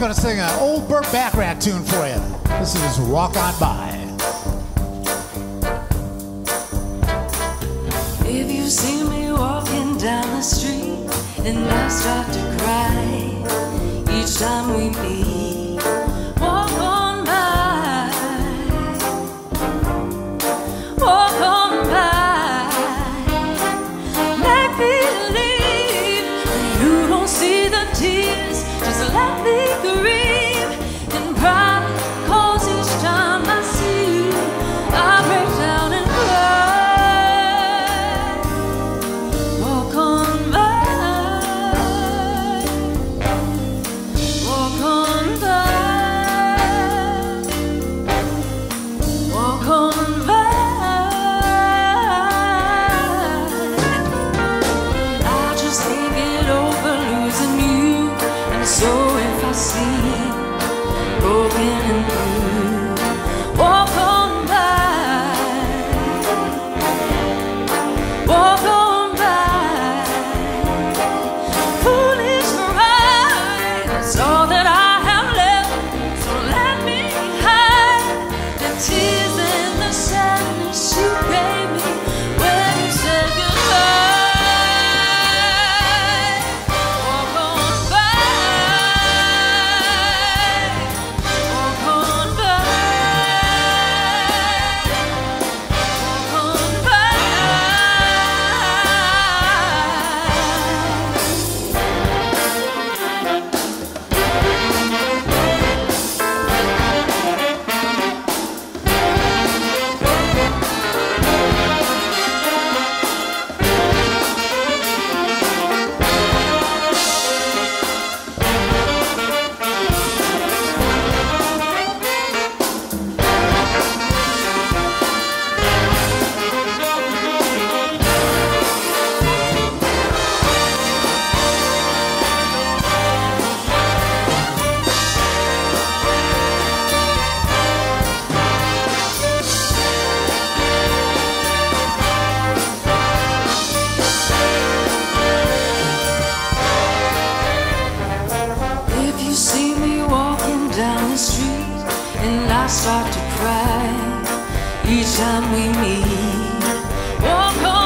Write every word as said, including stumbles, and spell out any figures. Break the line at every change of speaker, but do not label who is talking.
going to sing an old Burt Bacharach tune for you. This is Walk On By.
If you see me walking down the street and I start to cry each time we meet, walk on by, walk on by, make believe that you don't see the tears, just let me grieve and cry, 'cause each time I see you I break down and cry. Start to cry each time we meet. Walk on.